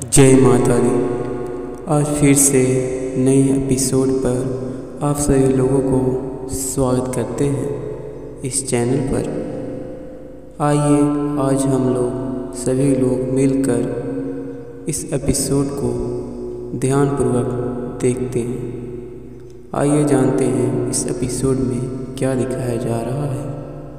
जय माता दी। आज फिर से नए एपिसोड पर आप सभी लोगों को स्वागत करते हैं इस चैनल पर। आइए आज हम लोग सभी लोग मिलकर इस एपिसोड को ध्यानपूर्वक देखते हैं। आइए जानते हैं इस एपिसोड में क्या दिखाया जा रहा है।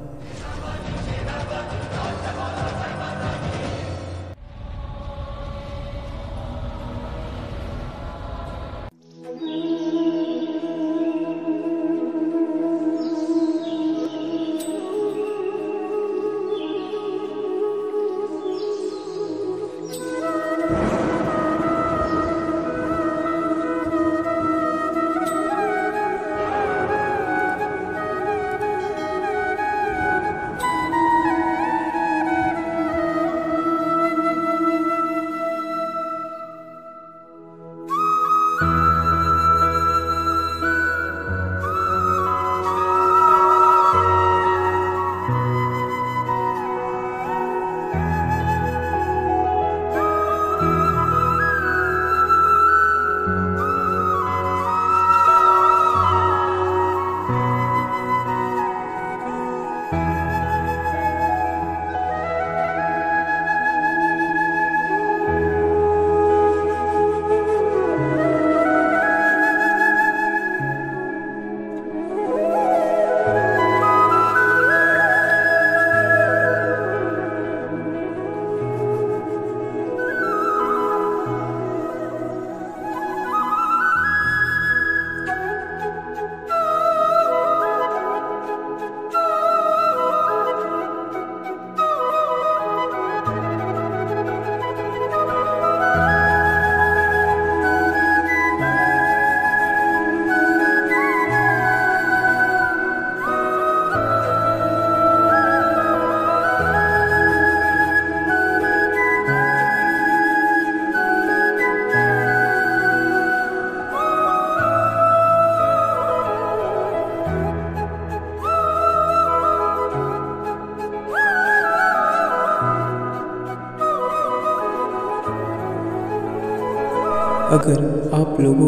अगर आप लोगों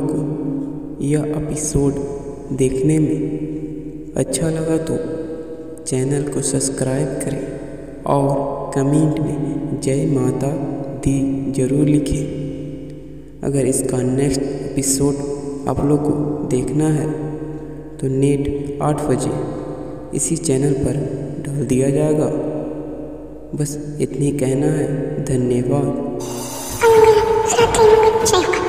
को यह एपिसोड देखने में अच्छा लगा तो चैनल को सब्सक्राइब करें और कमेंट में जय माता दी ज़रूर लिखें। अगर इसका नेक्स्ट एपिसोड आप लोग को देखना है तो नेट 8 बजे इसी चैनल पर डाल दिया जाएगा। बस इतनी कहना है। धन्यवाद।